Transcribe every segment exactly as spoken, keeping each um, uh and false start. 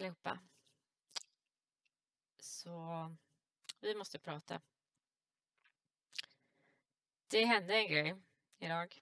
allihopa. Så vi måste prata. Det hände en grej idag.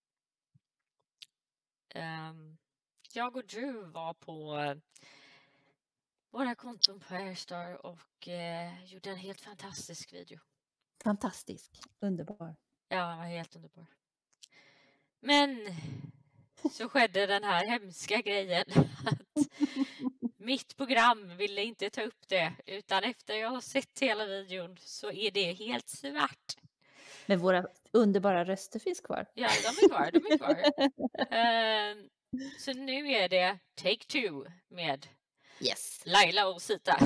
Um, jag och Drew var på uh, våra konton på Airstar och uh, gjorde en helt fantastisk video. Fantastisk, underbar. Ja, den var helt underbar. Men så skedde den här hemska grejen att mitt program ville inte ta upp det, utan efter jag har sett hela videon så är det helt svart. Men våra underbara röster finns kvar. Ja, de är kvar, de är kvar. uh, så nu är det take two med yes. Laila och Sita.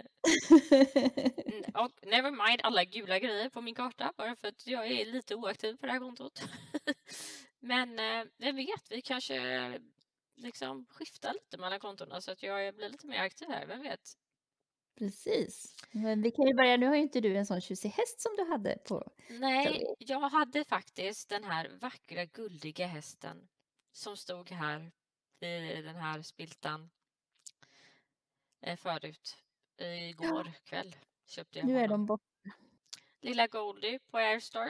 Och never mind alla gula grejer på min karta, bara för att jag är lite oaktiv på det här kontot. Men eh, vem vet, vi kanske liksom skiftar lite mellan kontona så att jag blir lite mer aktiv här, vem vet? Precis. Men vi kan ju börja, nu har ju inte du en sån tjusig häst som du hade på. Nej, jag hade faktiskt den här vackra guldiga hästen som stod här i den här spiltan eh, förut. Igår kväll köpte jag Nu honom. är de borta. Lilla Goldie på Airstar.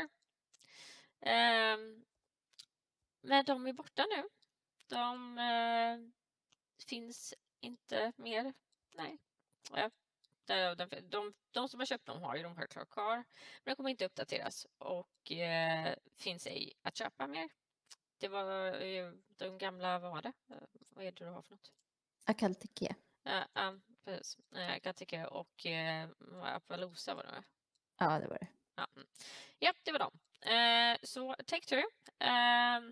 Um, men de är borta nu. De uh, finns inte mer. Nej. Ja. De, de, de, de som har köpt dem har ju de självklart kvar. Men de kommer inte uppdateras. Och uh, finns ej att köpa mer. Det var uh, de gamla, vad var det? Uh, vad är det du har för något? Akalteke. Ja, uh, um, precis. Uh, Akalteke och uh, Appaloosa var det. Ja, det var det. Ja, ja det var de. Uh, så take two. Uh,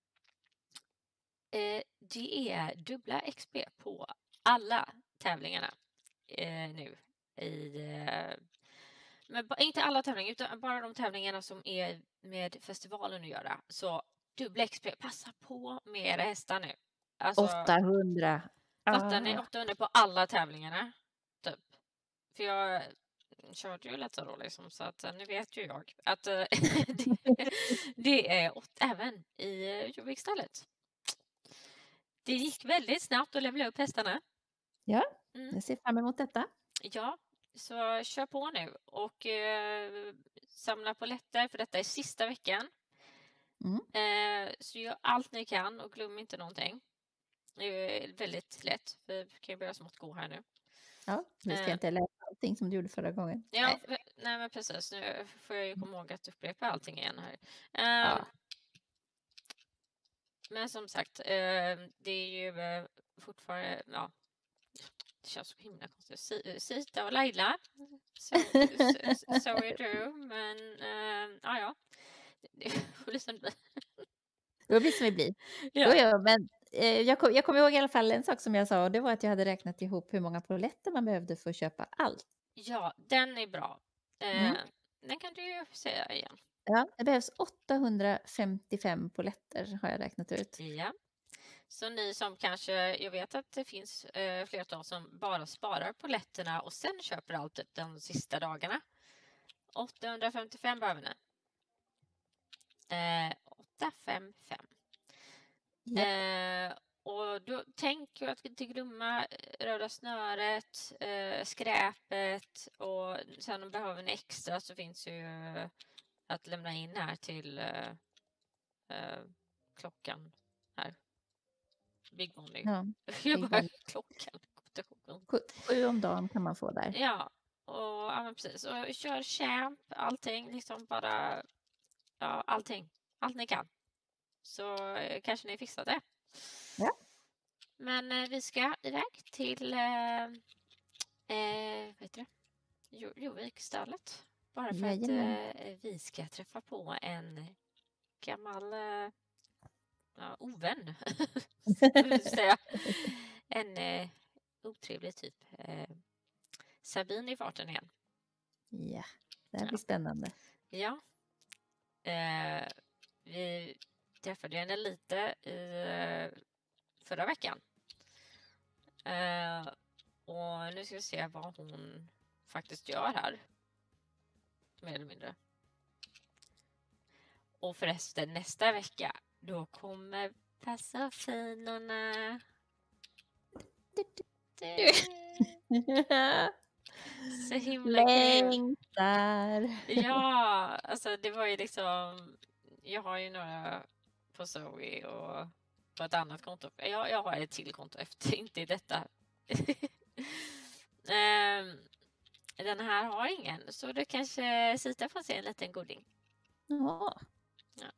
uh, det är dubbla X P på alla tävlingarna uh, nu. I, uh, men inte alla tävlingar, utan bara de tävlingarna som är med festivalen att göra. Så dubbla X P, passa på med era hästar nu. Alltså, åttahundra. Fattar ni? åttahundra på alla tävlingarna. Typ. För jag körde ju lite då liksom, så att nu vet ju jag att det, det är åt, även i Jovikstället. Det gick väldigt snabbt att levla upp hästarna. Ja, mm. Jag ser fram emot detta. Ja, så kör på nu och eh, samla polletter, för detta är sista veckan. Mm. Eh, så gör allt ni kan och glöm inte någonting. Det är väldigt lätt, för vi kan ju börja smått gå här nu. Ja, vi ska uh, inte läsa allting som du gjorde förra gången. Ja, nej, nej men precis. Nu får jag ju komma ihåg att upprepa allting igen här. Uh, ja. Men som sagt, uh, det är ju uh, fortfarande, ja, det känns så himla konstigt. Sita och Laila, så so, so är du, men uh, ja, ja, det får liksom bli. Det blir som det blir. Ja. Jo, jo, men eh, jag, kom, jag kommer ihåg i alla fall en sak som jag sa, och det var att jag hade räknat ihop hur många polletter man behövde för att köpa allt. Ja, den är bra. Eh, mm. Den kan du ju säga igen. Ja, det behövs åttahundrafemtiofem polletter har jag räknat ut. Ja, så ni som kanske, jag vet att det finns eh, flertal som bara sparar polletterna och sen köper allt de sista dagarna. åttahundrafemtiofem behöver ni. Eh, åttahundrafemtiofem. Yep. Eh, och då tänker jag att inte glömma röda snöret, eh, skräpet, och sen behöver ni extra så finns ju eh, att lämna in här till eh, eh, klockan här. Big Money. Ja, jag bara, klockan. Sju om dagen kan man få där. Ja, och ja, men precis. Och kör champ, allting, liksom bara, ja, allting. Allt ni kan. Så eh, kanske ni fixar det. Ja. Men eh, vi ska iväg till eh, eh, vad heter det? Jo, Jovikstallet. Bara för Jajamän. att eh, vi ska träffa på en gammal eh, ja, ovän. säga. En eh, otrevlig typ. Eh, Sabine i farten igen. Ja, det här blir ja. spännande. Ja. Eh, vi träffade henne lite i eh, förra veckan. Eh, och nu ska vi se vad hon faktiskt gör här. Mer eller mindre. Och förresten nästa vecka då kommer passafinorna. det... Så himla kul. Längtar. Ja, alltså det var ju liksom... Jag har ju några på Zoe och på ett annat konto. Jag, jag har ett till konto efter, inte i detta. um, den här har ingen, så du kanske Sita får se en liten goding. Ja. Ja,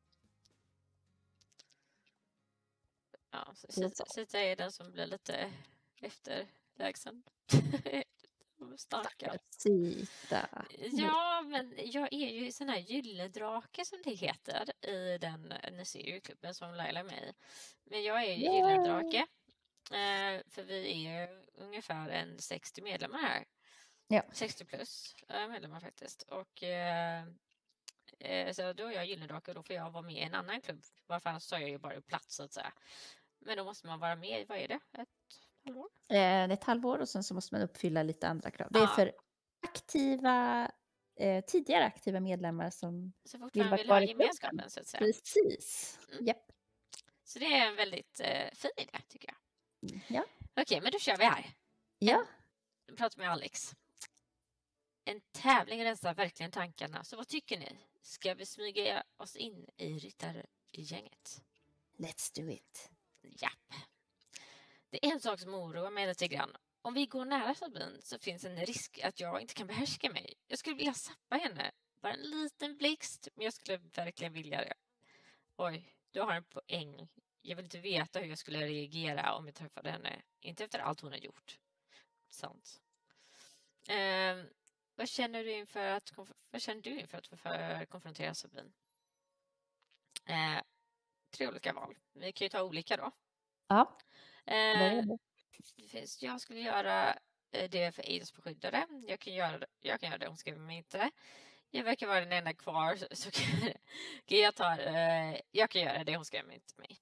ja så Sita, Sita är den som blir lite efterlägsen. Starka. Sita. Ja, men jag är ju sån här gylledrake som det heter i den, ni ser ju klubben som Laila är med i. Men jag är ju Yeah. gylledrake. Eh, för vi är ungefär en sextio medlemmar här. Ja. sextio plus eh, medlemmar faktiskt. Och eh, eh, så då är jag gylledrake och då får jag vara med i en annan klubb. Varför annars så är jag ju bara upp plats så att säga. Men då måste man vara med i, vad är det? Ett halvår? Eh, det är ett halvår och sen så måste man uppfylla lite andra krav. Det är Ja. för aktiva, eh, tidigare aktiva medlemmar som så fortfarande vill, vill ha gemenskapen så att säga. Precis. Mm. Japp. Så det är en väldigt eh, fin idé tycker jag. Ja. Okej, men då kör vi här. Ja. Nu pratar med Alex. En tävling rensar verkligen tankarna. Så vad tycker ni? Ska vi smyga oss in i ryttargänget? Let's do it. Japp. Det är en sak som oroar mig lite grann. Om vi går nära Sabine så finns en risk att jag inte kan behärska mig. Jag skulle vilja sappa henne. Bara en liten blixt, men jag skulle verkligen vilja det. Oj, du har en poäng. Jag vill inte veta hur jag skulle reagera om jag träffade henne. Inte efter allt hon har gjort. Sant. Eh, vad känner du inför att vad känner du inför att för konfrontera Sabine? Eh, tre olika val. Vi kan ju ta olika då. Ja. Eh, jag skulle göra det för aidsbeskyddare. Jag kan göra jag kan göra det om skriver mig inte. Jag verkar vara den enda kvar så, så kan jag ta eh, jag kan göra det hon skriver mig inte mig.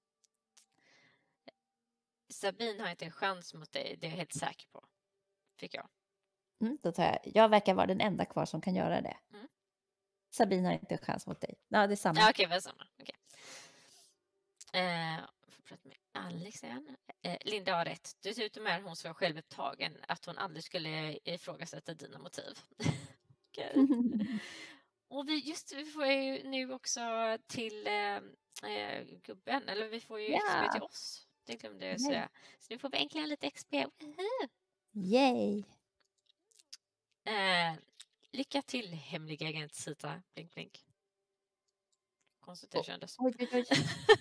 Sabine har inte en chans mot dig, det är jag helt säker på. Fick jag. Mm, då tar jag. Jag verkar vara den enda kvar som kan göra det. Mm. Sabine har inte en chans mot dig. Ja, det är samma. Ja, okej, det är samma. Okej. Eh, får prata med Alex igen. Eh, Linda har rätt. Dessutom är hon så självupptagen att hon aldrig skulle ifrågasätta dina motiv. Okay. Och vi, just vi får ju nu också till eh, eh, gubben, eller vi får ju Ja. X P till oss. Det glömde jag säga. Så nu får vi äntligen lite X P. Yay! Eh, lycka till, hemliga agent Sita. Blink, blink. Konstigt det kändes. Oj, oj, oj.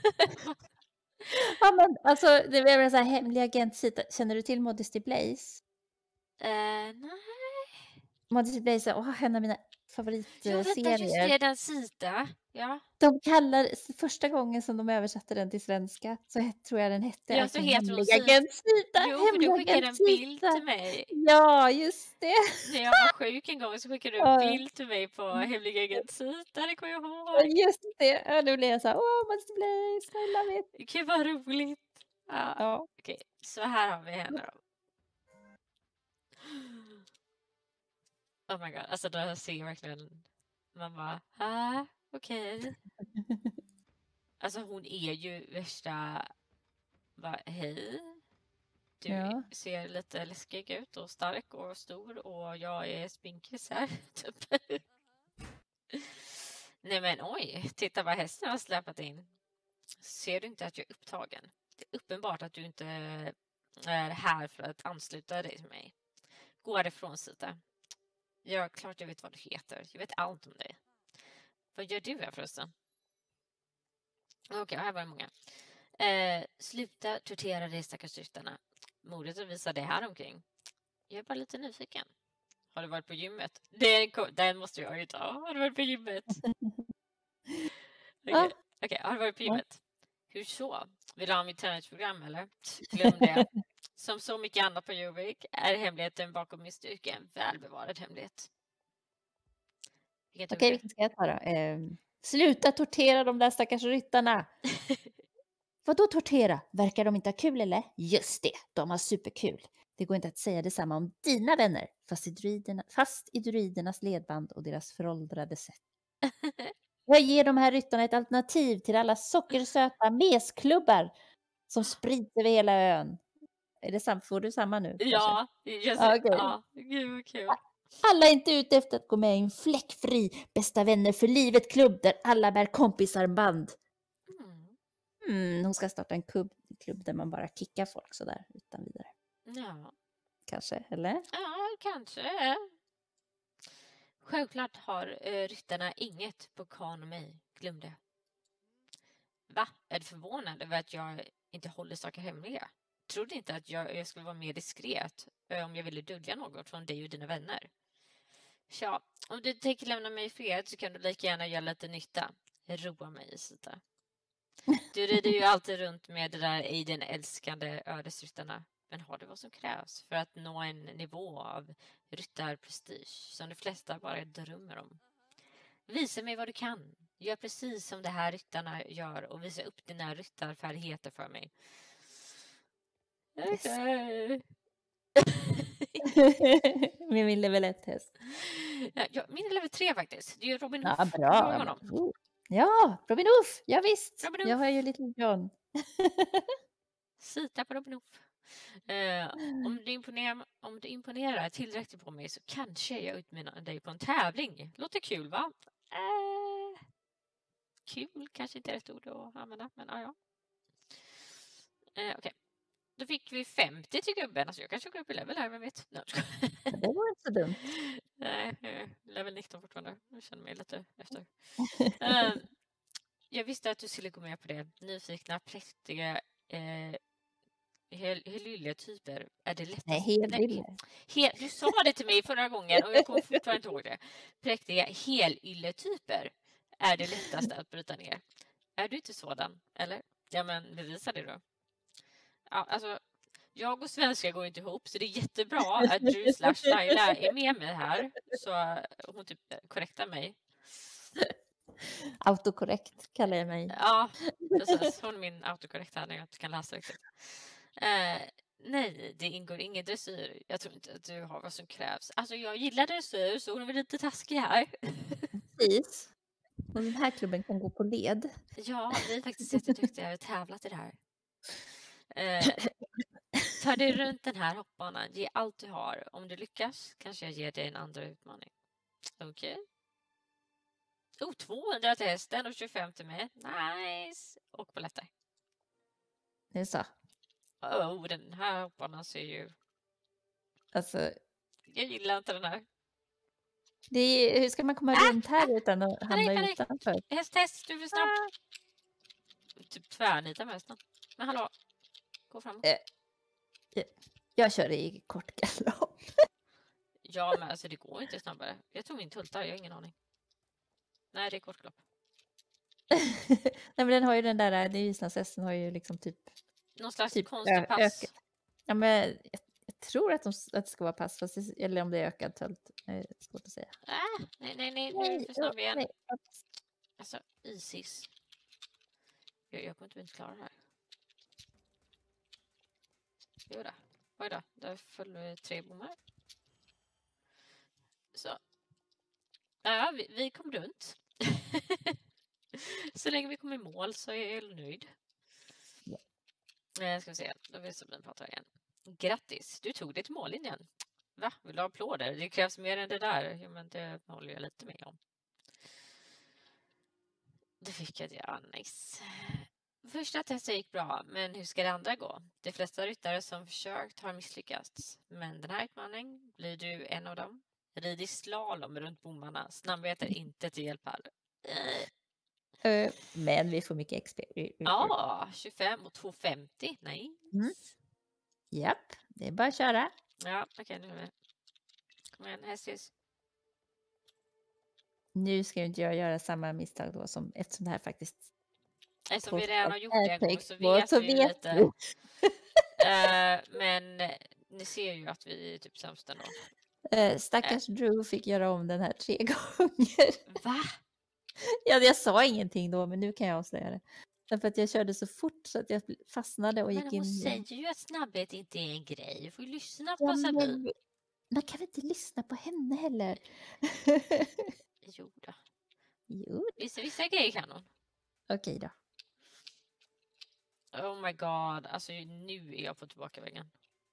Ja, men alltså, det är så här hemlig agent Sita. Känner du till Modesty Blaze? Eh, nej. Modesty Blaze, åh, en av mina Jo, vänta, favoritserier. just det, den Sita. Ja. De kallar, första gången som de översatte den till svenska så het, tror jag den hette. Ja, så heter hon hemlig Sita. agent Sita. Jo, för hemlig du skickade en agent bild Sita. till mig. Ja, just det. När jag var sjuk en gång så skickade du en Ja. bild till mig på hemliga agent Sita. Det kommer jag Ja, ihåg. just det. Ja, då blev jag så här, åh, Modesty Blaze, I love it. Gud, vad roligt. Ja. Ja. Okej, så här har vi henne då. Oh my god, alltså då ser jag verkligen man bara, ah, okej. Okay. Alltså hon är ju värsta, bara, hej. Du Ja. ser lite läskig ut och stark och stor och jag är spinkis här. Typ. Nej men oj, titta vad hästen har släpat in. Ser du inte att jag är upptagen? Det är uppenbart att du inte är här för att ansluta dig till mig. Gå härifrån, Sita. Ja, klart jag vet vad du heter. Jag vet allt om dig. Vad gör du här förresten? Okej, okay, här var det många. Eh, sluta tortera de stackars ryttarna. Mordet att visa det här omkring. Jag är bara lite nyfiken. Har du varit på gymmet? Den, den måste jag ju ta. Har du varit på gymmet? Okej, okay. okay, har du varit på gymmet? Hur så? Vill du ha mitt träningsprogram eller? Glöm det. Som så mycket annat på Jobbik är hemligheten bakom min styrka en välbevarad hemlighet. Okej, okay, vilken ska jag ta då? Eh, sluta tortera de där stackars ryttarna. Vadå tortera? Verkar de inte ha kul eller? Just det, de har superkul. Det går inte att säga detsamma om dina vänner. Fast i, druiderna, fast i druidernas ledband och deras föråldrade sätt. Jag ger de här ryttarna ett alternativ till alla sockersöta mesklubbar som sprids över hela ön. Är det sam- får du samma nu? Ja, just, Ah, okay. ja, gud vad kul. Alla är inte ute efter att gå med i en fläckfri bästa vänner för livet-klubb där alla bär kompisarmband. Mm. Mm, hon ska starta en klubb, klubb där man bara kickar folk sådär utan vidare. Ja. Kanske, eller? Ja, kanske. Självklart har eh, ryttarna inget på kan och mig, glömde. Va? Är du förvånad över att jag inte håller saker hemliga? Trodde inte att jag, jag skulle vara mer diskret eh, om jag ville dölja något från dig och dina vänner. Ja, om du tänker lämna mig i fred så kan du lika gärna göra lite nytta. Roa mig i sida. Du rider ju alltid runt med det där Aiden älskande ödesryttarna. Men har du vad som krävs för att nå en nivå av ryttarprestige som de flesta bara drömmer om? Visa mig vad du kan. Gör precis som de här ryttarna gör och visa upp dina ryttarfärdigheter för mig. Yes. Okay. Med min level ett häst. Ja, min är level tre faktiskt. Det är ju Robin Hood. Ja, bra. Ja, Robin Hood. Ja, visst. Robin jag har ju Little John. Sita på Robin Hood. Uh, om, du imponerar, om du imponerar tillräckligt på mig så kanske jag utmanar dig på en tävling. Låter kul, va? Uh, kul kanske inte är rätt ord att använda, men ja. Uh, Okej. Okay. Då fick vi femtio till gubben. Alltså jag kanske går upp i level här, vem vet? No. Det var inte så dumt. Nej, uh, level nitton fortfarande. Jag känner mig lite efter. Uh, jag visste att du skulle gå med på det. Nyfikna, präktiga... Uh, Helylle-typer är det lättast. Nej, helylle. Hel, du sa det till mig förra gången och jag kommer fortfarande inte ihåg det. Präktiga helylle-typer är det lättaste att bryta ner. Är du inte sådan, eller? Ja, men bevisa det då. Ja, alltså, jag och svenska går inte ihop så det är jättebra att du slash Laila är med mig här. Så hon typ korrektar mig. Autokorrekt kallar jag mig. Ja, precis. Hon är min autokorrekt här när jag inte kan läsa riktigt. Uh, nej, det ingår ingen dressyr. Jag tror inte att du har vad som krävs. Alltså jag gillar dressyr så hon är väl lite taskig här. Precis. Och den här klubben kan gå på led. Ja, vi är faktiskt jätteduktiga och tävlat i det här. Uh, tar dig runt den här hoppbanan, ge allt du har. Om du lyckas kanske jag ger dig en andra utmaning. Okej. Okay. Oh, tvåhundra till hästen och tjugofem till mig. Nice. Och på lättare. Det är så. Oh, den här hopparna ser ju... Alltså... Jag gillar inte den här. Det är... Hur ska man komma ah, runt här utan att hamna panik, utanför? Panik. Häst, häst, du är för snabb. Ah. Typ tvärnita med hästen. Men hallå, gå framåt. Eh, jag, jag kör i kort galopp. Ja, men alltså det går inte snabbare. Jag tror min tultar, jag har ingen aning. Nej, det är kort galopp. Nej, men den har ju den där, den islandshästen har ju liksom typ... Någon slags typ konstig pass. Ökat. Ja, men jag, jag tror att, de, att det ska vara pass, fast det, eller om det är ökad tölt. Det är svårt att säga. Äh, nej, nej, nej, nu är vi för snabb igen. Nej. Alltså, Isis. Jag, jag kommer inte inte klara det här. Jo då. Oj då, där föll vi tre bommar. Så. Ja, vi, vi kom runt. Så länge vi kommer i mål så är jag nöjd. Ja. Jag ska se, då vill Sabine prata igen. Grattis, du tog det till mållinjen. Va? Vill du ha applåder? Det krävs mer än det där. Jo, men det håller jag lite med om. Det fick jag, ja, nice. Första testet gick bra, men hur ska det andra gå? De flesta ryttare som försökt har misslyckats. Men den här utmaningen blir du en av dem. Rid i slalom runt bommarna. Snabbhet är inte till hjälp här. Uh, men vi får mycket X P. Ja, tjugofem och tvåhundrafemtio. Nej. Mm. Japp, det är bara att köra. Ja, okej, okay, nu är det. Kom igen, hästis. Nu ska ju inte jag göra samma misstag då som eftersom det här faktiskt... Eftersom vi redan har gjort det en gång så vet så vi vet lite. uh, men ni ser ju att vi är typ sämst ändå. Uh, stackars uh. Drew fick göra om den här tre gånger. Va? Ja, jag sa ingenting då, men nu kan jag avslöja det. Därför att jag körde så fort så att jag fastnade och gick in. Men hon säger ju att snabbhet inte är en grej. Du får ju lyssna på ja, Sabine. Man kan väl inte lyssna på henne heller? Jo då. Jo. Vissa, vissa grejer kan hon. Okej då. Oh my god. Alltså nu är jag på tillbaka vägen.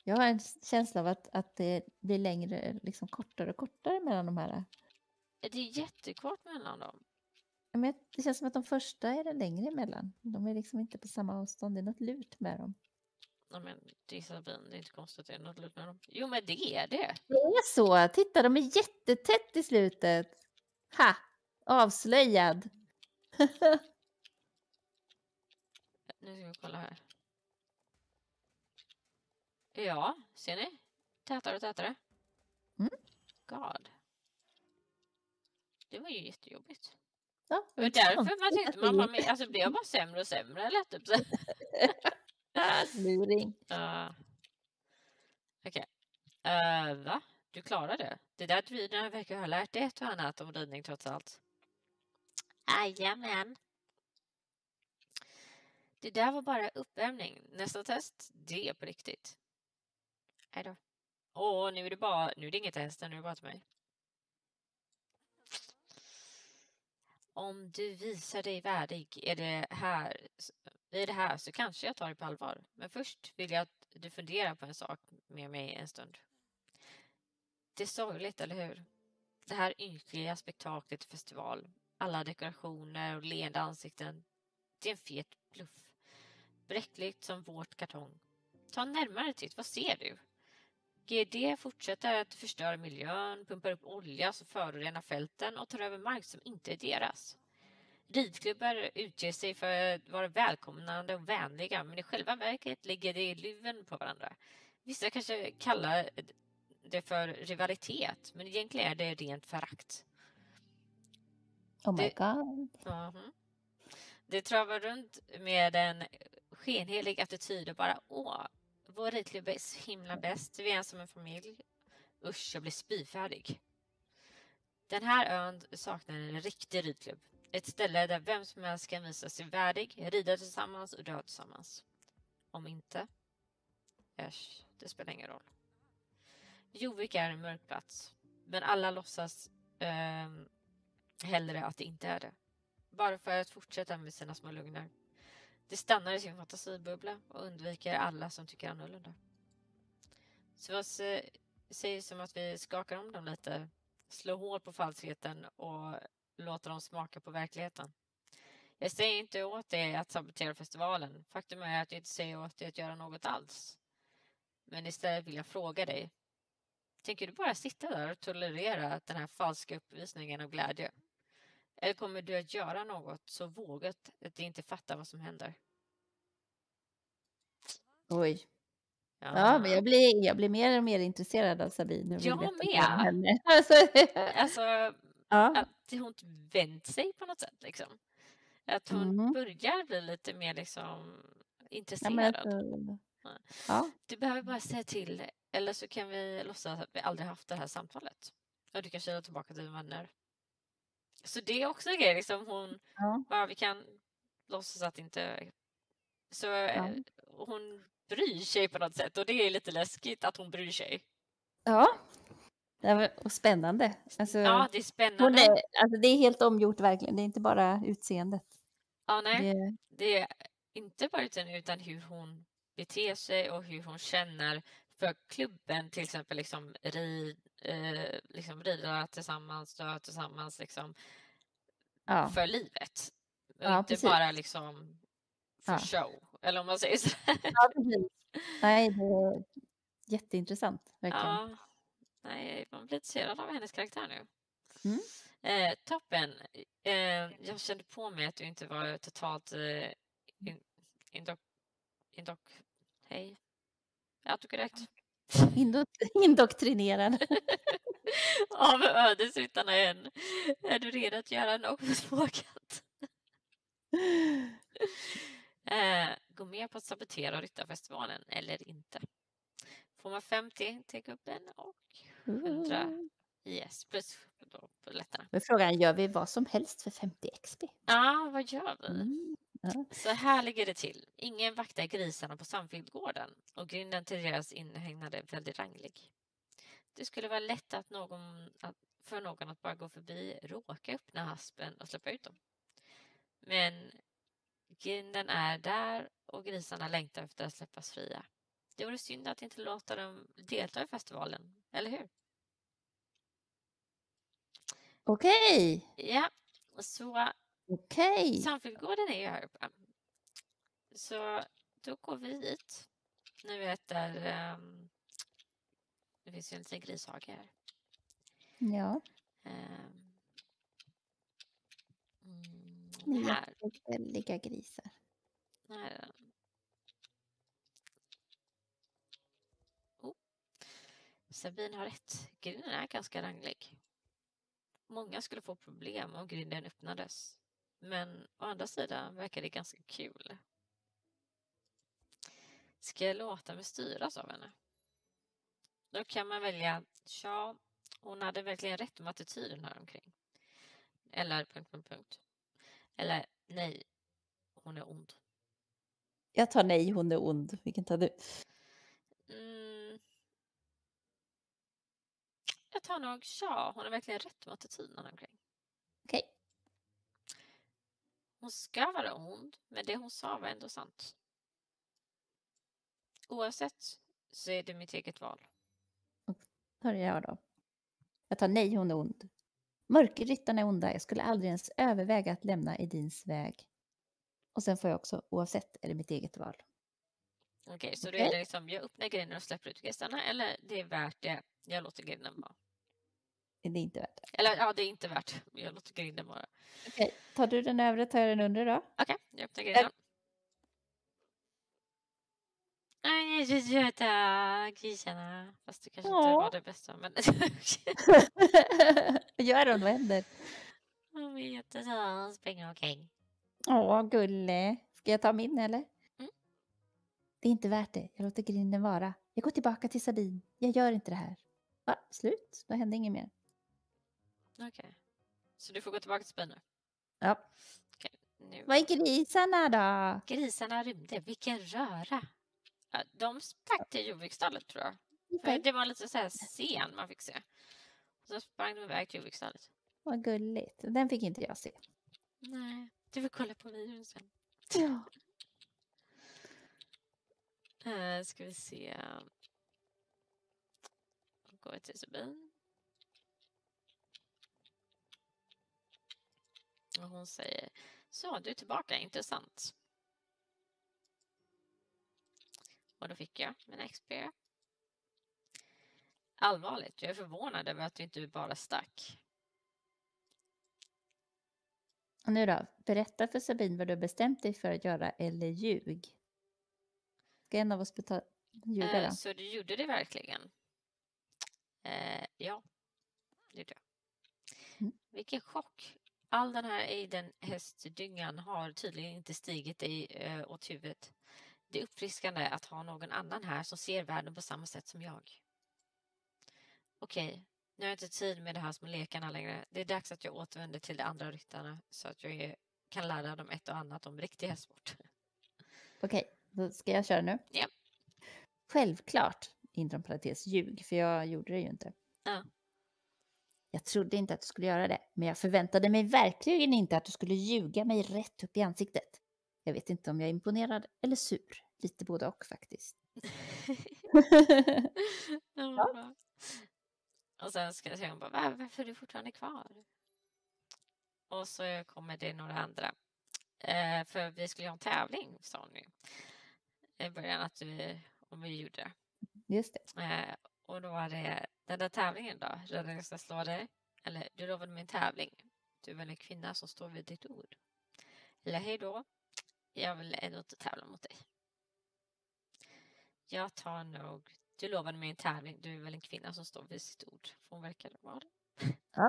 Jag har en känsla av att, att det blir längre, liksom kortare och kortare mellan de här. Det är jättekort mellan dem. Men det känns som att de första är det längre emellan. De är liksom inte på samma avstånd. Det är något lut med dem. Ja, men det är Sabine, det är inte konstigt att det är något lut med dem. Jo, men det är det. Det är så. Titta, de är jättetätt i slutet. Ha! Avslöjad. Nu ska vi kolla här. Ja, ser ni? Tätare och tätare. Mm. God. Det var ju jättejobbigt. Ja, det var därför man tyckte man var med. Alltså blev jag bara sämre och sämre eller typ så. Luring. Uh, Okej. Okay. Uh, va? Du klarade det? Det där druiderna verkar ha lärt dig ett och annat om ridning trots allt. Jajamän. Det där var bara uppvärmning. Nästa test, det är på riktigt. Hej då. Åh, nu är det bara, nu är det inget test, nu är det bara till mig. Om du visar dig värdig är det här, är det här så kanske jag tar det på allvar. Men först vill jag att du funderar på en sak med mig en stund. Det är sorgligt, eller hur? Det här ynkliga spektaklet festival. Alla dekorationer och leende ansikten. Det är en fet bluff. Bräckligt som vårt kartong. Ta en närmare titt, vad ser du? G D fortsätter att förstöra miljön, pumpar upp olja som förorenar fälten och tar över mark som inte är deras. Ridklubbar utger sig för att vara välkomnande och vänliga, men i själva verket ligger det i luven på varandra. Vissa kanske kallar det för rivalitet, men egentligen är det rent förakt. Oh my det, god. Uh-huh. Det travar runt med en skenhelig attityd och bara åh, vår ridklubb är så himla bäst. Vi är en som en familj. Usch, jag blir spyfärdig. Den här ön saknar en riktig ridklubb. Ett ställe där vem som helst kan visa sig värdig, rida tillsammans och dö tillsammans. Om inte, äsch, det spelar ingen roll. Jovik är en mörk plats, men alla låtsas eh, hellre att det inte är det. Bara för att fortsätta med sina små lugnar. Det stannar i sin fantasibubbla och undviker alla som tycker annorlunda. Så vad säger som att vi skakar om dem lite, slår hål på falskheten och låter dem smaka på verkligheten. Jag säger inte åt dig att sabotera festivalen. Faktum är att jag inte säger åt dig att göra något alls. Men istället vill jag fråga dig. Tänker du bara sitta där och tolerera den här falska uppvisningen av glädje? Eller kommer du att göra något så vågat att du inte fattar vad som händer? Oj. Ja, ja men jag blir, jag blir mer och mer intresserad av Sabine. Jag med. Henne. Alltså, ja. att hon vänt sig på något sätt. Liksom. Att hon mm. börjar bli lite mer liksom, intresserad. Ja, men, ja. Ja. Du behöver bara säga till. Eller så kan vi låtsas att vi aldrig haft det här samtalet. Och du kan köra tillbaka till vänner. Så det är också en grej. Liksom hon, ja. Ja, vi kan låtsas att inte... Så ja. Hon bryr sig på något sätt. Och det är lite läskigt att hon bryr sig. Ja. Det var och spännande. Alltså, ja, det är spännande. Hon är, alltså, det är helt omgjort verkligen. Det är inte bara utseendet. Ja, nej. Det, det är inte bara utseendet utan hur hon beter sig och hur hon känner för klubben. Till exempel liksom, rid, eh, liksom rida tillsammans, dö tillsammans liksom, ja. för livet. Och ja, inte precis. bara liksom för ja. show. Eller om man säger så. Ja, precis. Nej, det är jätteintressant. Verkligen. Ja. Nej, man blir intresserad av hennes karaktär nu. Mm. Eh, toppen. Eh, jag kände på mig att du inte var totalt eh, in, indok... indok hej. Autokorrekt. Indok indoktrinerad. Av ödesryttarna än. Är du redo att göra något vågat? eh, gå med på att sabotera ryttarfestivalen eller inte. Får man femtio till gubben och hundra yes, plus då på lättarna. Men frågan, gör vi vad som helst för femtio X P? Ja, vad gör vi? Mm. Ja. Så här ligger det till. Ingen vaktar grisarna på Sandfieldgården och grinden till deras inhägnade är väldigt ranglig. Det skulle vara lätt att någon, att, för någon att bara gå förbi, råka öppna haspen och släppa ut dem. Men grinden är där och grisarna längtar efter att släppas fria. Det vore synd att inte låta dem delta i festivalen, eller hur? Okej. Ja, så Okej. Sandfjällsgården är ju här uppe. Så då går vi dit. Nu vet där... Um, det finns ju en liten grishage här. Ja. Um, mm, här. Jätteväldiga grisar. Här är den. Oh. Sabine har rätt. Grinden är ganska ranglig. Många skulle få problem om grinden öppnades. Men å andra sidan verkar det ganska kul. Ska jag låta mig styras av henne? Då kan man välja, ja, hon hade verkligen rätt om attityden här omkring. Eller punkt, punkt, punkt. Eller nej, hon är ond. Jag tar nej, hon är ond. Vilken tar du? Mm. Jag tar nog, ja, hon har verkligen rätt om attityden här omkring. Okej. Okay. Hon ska vara ond, men det hon sa var ändå sant. Oavsett så är det mitt eget val. Tar jag då? Jag tar nej, hon är ond. Mörkerryttarna är onda. Jag skulle aldrig ens överväga att lämna Edins väg. Och sen får jag också oavsett eller mitt eget val. Okej, okay, så okay. Då är det liksom, jag öppnar grinden och släpper ut gästerna, eller det är värt det, jag låter grinden vara. Det är inte värt det. Eller ja, det är inte värt, jag låter grinden vara. Okej, okay. Tar du den övre, tar jag den undre då? Okej, okay, jag öppnar grinden. Nej, jag söta grisarna. Fast det kanske Åh. inte var det bästa, men... Vad gör de? Vad händer? De är jättesöta, springer omkring. Åh, gulle. Ska jag ta min, eller? Mm. Det är inte värt det. Jag låter grinden vara. Jag går tillbaka till Sabine. Jag gör inte det här. Va? Slut? Då händer inget mer. Okej. Okay. Så du får gå tillbaka till Sabine nu? Ja. Okay, nu. Vad är grisarna då? Grisarna rymde. Vilken röra. De stack till jordbruksstallet, tror jag. Okay. Det var lite så här scen man fick se. Så sprang de iväg till jordbruksstallet. Vad gulligt. Den fick inte jag se. Nej, du får kolla på videon sen. Ja. Uh, ska vi se. Går till Sabine. Och hon säger, så du är tillbaka, intressant. Och då fick jag min X P. Allvarligt, jag är förvånad över att du inte bara stack. Och nu då, berätta för Sabine vad du har bestämt dig för att göra eller ljug. Ska en av oss betala, ljuga då? Eh, så du gjorde det verkligen? Eh, ja, det gjorde jag. Mm. Vilken chock. All den här Aiden hästdyngan har tydligen inte stigit dig eh, åt huvudet. Det är uppfriskande att ha någon annan här som ser världen på samma sätt som jag. Okej, nu har jag inte tid med det här små lekarna längre. Det är dags att jag återvänder till de andra ryttarna så att jag kan lära dem ett och annat om riktig hästsport. Okej, då ska jag köra nu. Ja. Självklart, inom parentes ljug, för jag gjorde det ju inte. Ja. Jag trodde inte att du skulle göra det, men jag förväntade mig verkligen inte att du skulle ljuga mig rätt upp i ansiktet. Jag vet inte om jag är imponerad eller sur. Lite både och faktiskt. Ja. Och sen ska jag säga, bara, varför är du fortfarande kvar? Och så kommer det några andra. Eh, för vi skulle ha en tävling, sa hon ju. I början att vi, om vi gjorde det. Just det. Eh, och då var det den där tävlingen då. Jag ska slå dig. Eller du lovade mig en tävling. Du är väl en kvinna som står vid ditt ord. Eller hej då. Jag vill ändå inte tävla mot dig. Jag tar nog... Du lovade mig en tävling. Du är väl en kvinna som står vid sitt ord. För hon verkar vara det. Ja.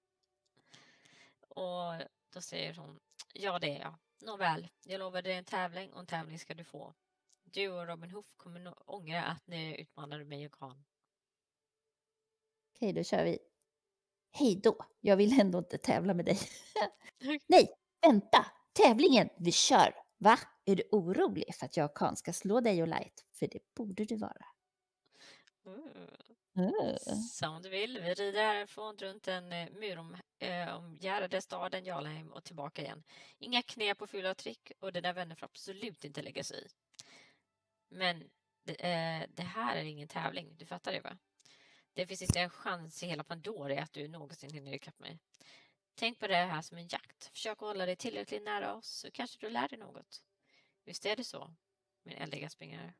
Och då säger hon... Ja, det är jag. Nåväl, jag lovade dig en tävling och en tävling ska du få. Du och Robin Hood kommer nog ångra att ni utmanade mig och Khan. Okej, då kör vi. Hej då, jag vill ändå inte tävla med dig. Nej, vänta, tävlingen, vi kör. Va? Är du orolig för att jag och Khan ska slå dig och Light? För det borde du vara. Mm. Mm. Som du vill, vi rider härifrån runt en eh, mur om, eh, omgärdade staden Jarlheim och tillbaka igen. Inga knep och fula trick och dina vänner får absolut inte lägga sig i. Men det, eh, det här är ingen tävling, du fattar det va? Det finns inte en chans i hela Pandora att du någonsin hinner ikapp mig. Tänk på det här som en jakt. Försök att hålla dig tillräckligt nära oss så kanske du lär dig något. Visst är det så, min eldiga springare.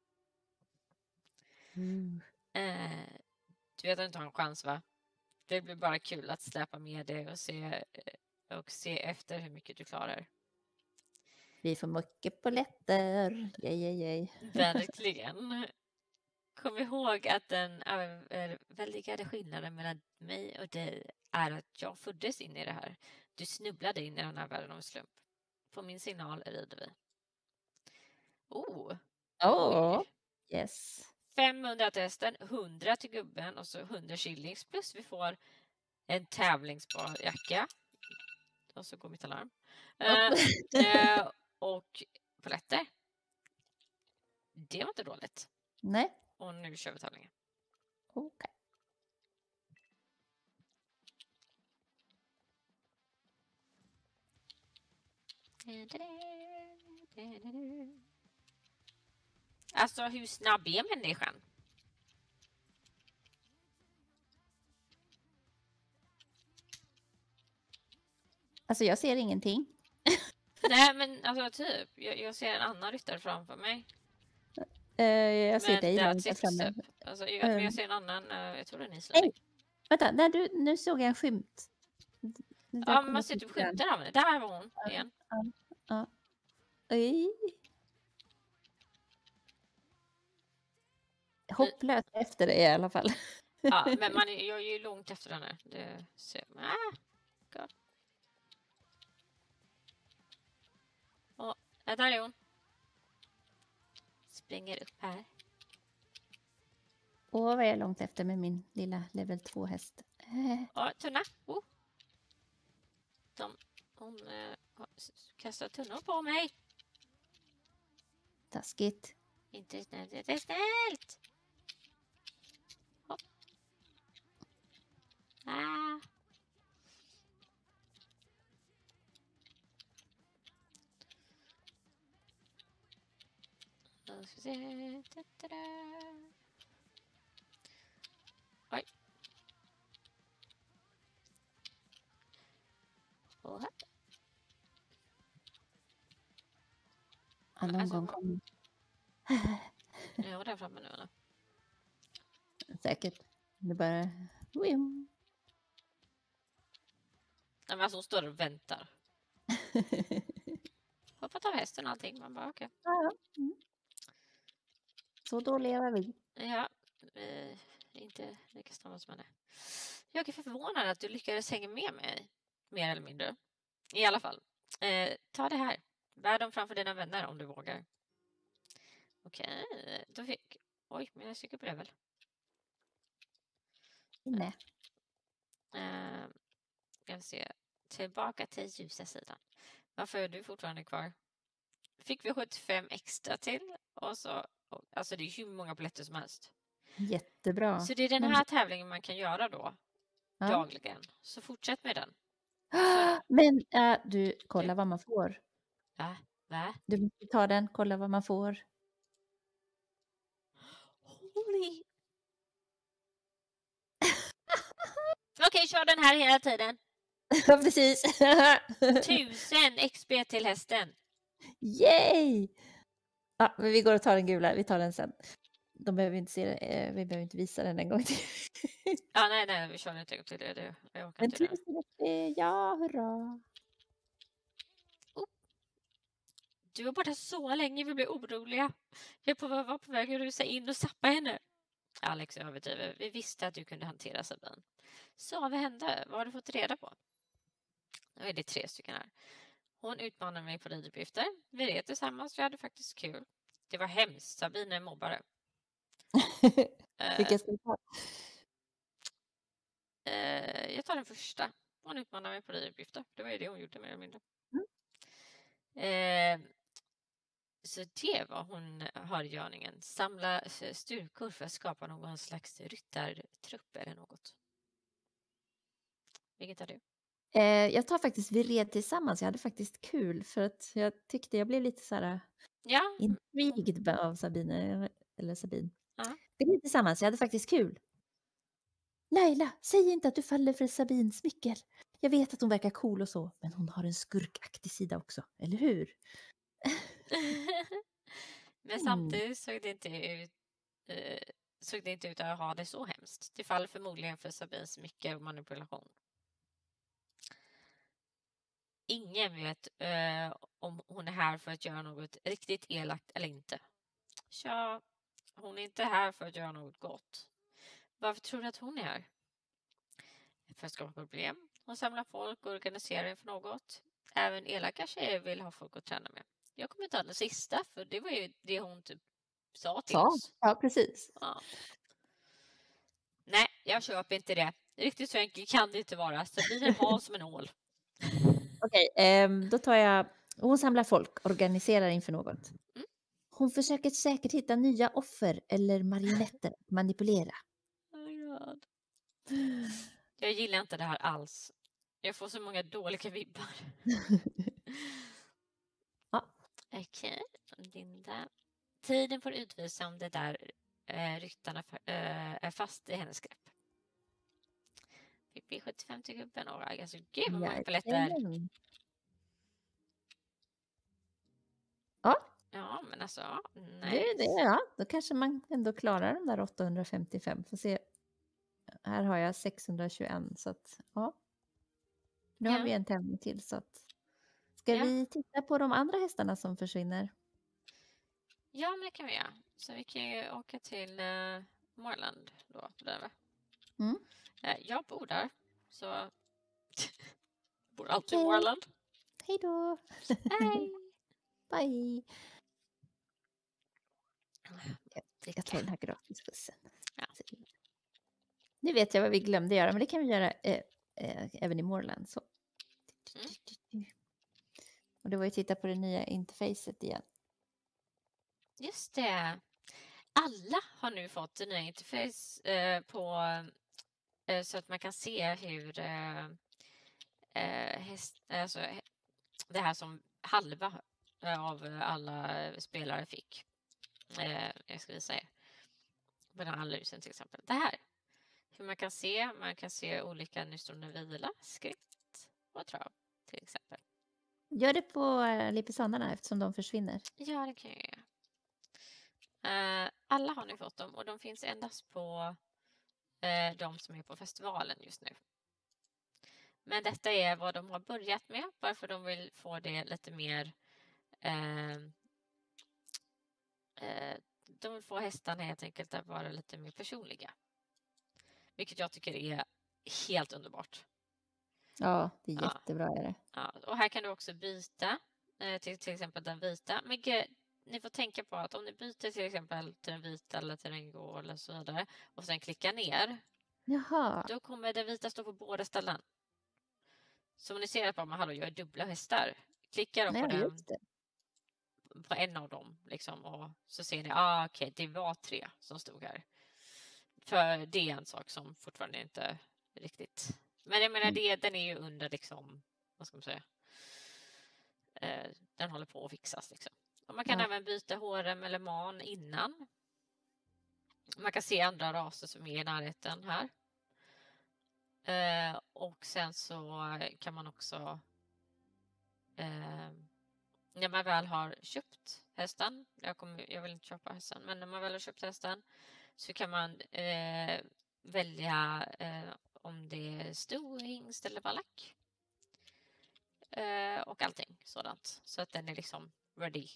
Mm. Eh, du vet att du inte har en chans va? Det blir bara kul att släpa med dig och se, och se efter hur mycket du klarar. Vi får mycket polletter. Yay, yay, yay. Verkligen. Kom ihåg att den överväldigande skillnaden mellan mig och dig är att jag föddes in i det här. Du snubblade in i den här världen av slump. På min signal rider vi. Oh! Oh, yes. femhundra till hästen, hundra till gubben och så hundra shillings plus vi får en tävlingsbar jacka. Och så går mitt alarm. uh, och polletter. Det var inte dåligt. Nej. Och nu kör vi tävlingen. Okej. Alltså hur snabb är människan? Alltså jag ser ingenting. Nej men alltså typ, jag, jag ser en annan ryttare framför mig. Uh, jag ser men dig långt där framme. Alltså, jag, um, jag ser en annan, uh, jag tror det är en islänning. Vänta, nej, du, nu såg jag en skymt. Ja, men man ser typ skymtar av henne. Där var hon ja, igen. Ja, ja. Oj. Hopplöst efter det i alla fall. Ja, men man är, jag är ju långt efter henne. Det ser man. Ah, God. Och där är hon. Springer upp här. Och vad är jag långt efter med min lilla level två häst? Ja, tunna. Oh. De, hon äh, kastar tunnor på mig. Taskigt. Inte snällt, inte snällt. Hopp. Ah. Då ska vi se. Ta-ta-da. Oj. Och här. Ja, någon alltså, gång kommer. Jag var där framme nu eller? Säkert. Det bara... Nej, men alltså hon står och väntar. Hoppat av hästen och allting. Man bara okej. Okay. Ja, mm. Så då lever vi. Ja, eh, inte lika snabbt som henne. Jag är förvånad att du lyckades hänga med mig. Mer eller mindre. I alla fall. Eh, ta det här. Bär dem framför dina vänner om du vågar. Okej, okay, då fick... Oj, men jag cykel på det väl. Nej. Eh, jag se. Tillbaka till ljusa sidan. Varför är du fortfarande kvar? Fick vi sjuttiofem extra till. Och så, alltså det är hur många polletter som helst. Jättebra. Så det är den här men... tävlingen man kan göra då. Ja. Dagligen. Så fortsätt med den. Så... Men äh, du, kolla vad man får. Va? Va? Du måste ta den, kolla vad man får. Holy. Okej, okay, kör den här hela tiden. Ja, precis. Tusen X P till hästen. Yay! Ja, men vi går och tar den gula. Vi tar den sen. De behöver inte se det. Vi behöver inte visa den en gång till. Ja, nej, nej. Vi kör den inte en gång till. Det, jag orkar inte det. Ja, hurra. Oh. Du var borta så länge. Vi blev oroliga. Vi var på väg att rusa in och sappa henne. Alex överdriver. Vi visste att du kunde hantera Sabine. Så vad hände? Vad har du fått reda på? Nu är det tre stycken här. Hon utmanade mig på riduppgifter. Vi red tillsammans. Vi hade faktiskt kul. Det var hemskt. Sabine är mobbare. Vilka ska vi ta? Uh, jag tar den första. Hon utmanade mig på riduppgifter. Det var ju det hon gjorde mer eller mindre. Mm. Uh, så det var hon har i görningen. Samla styrkor för att skapa någon slags ryttartrupp eller något. Vilket är du? Eh, jag tar faktiskt vi red tillsammans. Jag hade faktiskt kul för att jag tyckte jag blev lite så här Ja. Intrigued av Sabine, eller Sabine. Ja. Vi är tillsammans, jag hade faktiskt kul. Laila, säg inte att du faller för Sabines smyckel. Jag vet att hon verkar cool och så, men hon har en skurkaktig sida också, eller hur? Men Mm. samtidigt såg det inte ut eh, såg det inte ut att ha det så hemskt. Det faller förmodligen för Sabines mycket och manipulation. Ingen vet eh, om hon är här för att göra något riktigt elakt eller inte. Tja, hon är inte här för att göra något gott. Varför tror du att hon är här? För att skapa problem. Hon samlar folk och organiserar inför något. Även elaka tjejer vill ha folk att träna med. Jag kommer ta den sista, för det var ju det hon typ sa till Ja, oss. ja precis. Ja. Nej, jag köper inte det. Riktigt så enkelt kan det inte vara. Sabine har som en ål. Okej, ehm, då tar jag... Hon samlar folk, organiserar inför något. Mm. Hon försöker säkert hitta nya offer eller marionetter att manipulera. Oh my God. Jag gillar inte det här alls. Jag får så många dåliga vibbar. Ja. Okej, Linda. Tiden får utvisa om det där eh, ryttarna eh, är fast i hennes grepp. Fick vi sjuttiofem till gubben och alltså gud vad många paletter. Jajamän. Ja, Ja, men alltså, det nice. är det. Ja, då kanske man ändå klarar de där åttahundrafemtiofem. Får se. Här har jag sexhundratjugoett, så att ja. Nu har Ja. vi en tävling till, så att... Ska Ja. vi titta på de andra hästarna som försvinner? Ja, men det kan vi göra. Så vi kan ju åka till uh, Moreland då. Där. Mm. Uh, jag bor där, så bor alltid i Okej. Moreland. Hej då! Hej! Bye! Jag, jag tar den här gratisbussen. Ja. Nu vet jag vad vi glömde göra, men det kan vi göra eh, eh, även i Moreland. Så. Mm. Och det var ju titta på det nya interfacet igen. Just det. Alla har nu fått det nya interface eh, på eh, så att man kan se hur eh, eh, häst, alltså, det här som halva av alla spelare fick. Eh, jag ska visa er. På den här analysen till exempel. Det här. Hur man kan se. Man kan se olika nystående vila, skritt och trav till exempel. Gör det på uh, Lipizzanerna eftersom de försvinner. Ja, det kan jag göra. Uh, alla har nu fått dem och de finns endast på uh, de som är på festivalen just nu. Men detta är vad de har börjat med, varför de vill få det lite mer uh, uh, de vill få hästarna helt enkelt att vara lite mer personliga. Vilket jag tycker är helt underbart. Ja, det är jättebra är det. Ja, och här kan du också byta eh, till, till exempel den vita. Men ni får tänka på att om ni byter till exempel till den vita eller till den grå eller så vidare och sen klickar ner. Jaha. Då kommer den vita stå på båda ställen. Så om ni ser att bara, hallå, jag är dubbla hästar. Klickar då på Nej, den. På en av dem liksom, och så ser ni, ah okej, okay, det var tre som stod här. För det är en sak som fortfarande inte riktigt. Men jag menar, Mm. det, den är ju under liksom, vad ska man säga? Eh, den håller på att fixas liksom. Och man kan ja. även byta H R M eller man innan. Man kan se andra raser som är i närheten här. Eh, och sen så kan man också eh, när man väl har köpt hästen, jag, kommer, jag vill inte köpa hästen, men när man väl har köpt hästen så kan man eh, välja eh, om det är stor, hingst eller vallack. Eh, och allting sådant. Så att den är liksom ready.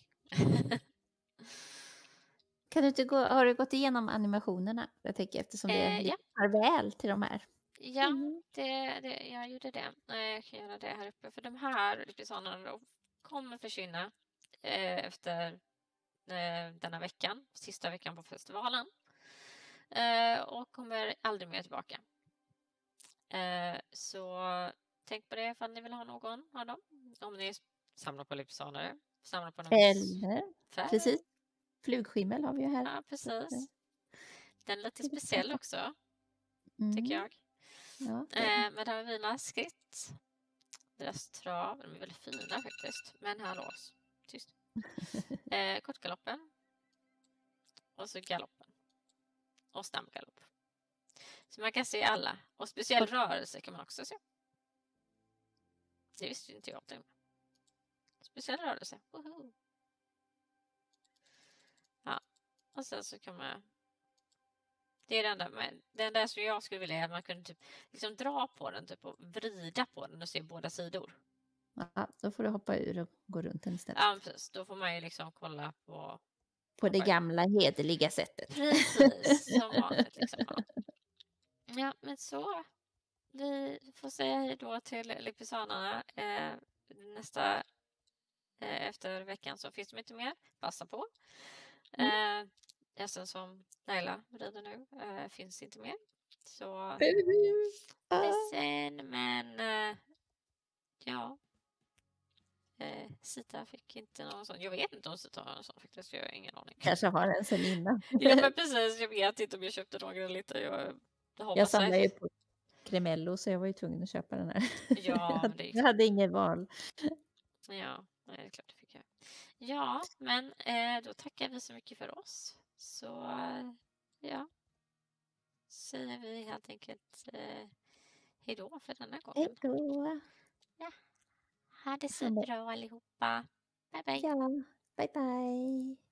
Kan du inte gå, har du gått igenom animationerna? Jag tänker eftersom det Eh, lite ja. väl till de här. Ja, Mm. det, det, jag gjorde det. Jag kan göra det här uppe. För de här episoderna kommer försvinna eh, efter eh, denna veckan. Sista veckan på festivalen. Eh, och kommer aldrig mer tillbaka. Eh, så tänk på det ifall ni vill ha någon av dem. Om ni samlar på lipsanare. Samlar på någon Eller, färg. precis. Flugskimmel har vi ju här. Ja, precis. Den är lite speciell också. Mm. Tycker jag. Ja, eh, men där har vi några skritt. Deras trav. De är väldigt fina faktiskt. Men här lås. Tyst. Eh, kortgaloppen. Och så galoppen. Och snabbgalopp. Så man kan se alla. Och speciell rörelse kan man också se. Det visste inte jag. Det. Speciell rörelse. Woho! Ja. Och sen så kan man... Det är det enda, men det enda som jag skulle vilja är att man kunde typ liksom dra på den typ och vrida på den och se båda sidor. Ja, då får du hoppa ur och gå runt den istället. Ja, precis. Då får man ju liksom kolla på... På det gamla hederliga sättet. Precis, som vanligt liksom. Ja. Ja, men så. Vi får säga hej då till Lipizanarna. Eh, nästa eh, efter veckan så finns det inte mer. Passa på. Eh, hästen som Laila rider nu eh, finns inte mer. Så ledsen, men eh, ja. Eh, Sita fick inte någon sån. Jag vet inte om Sita har någon sån faktiskt. Jag har ingen aning. Kanske har den sen innan. Ja, men precis. Jag vet inte om jag köpte någon eller inte. Jag, jag samlar ju på Cremello så jag var ju tvungen att köpa den här. Ja, men det jag hade ingen val. Ja, det är klart det fick jag. Ja, men eh, då tackar vi så mycket för oss. Så ja, säger vi helt enkelt eh, hej då för denna gången. Hej då. Ja. Ha det så bra allihopa. Bye bye. Ja, bye bye.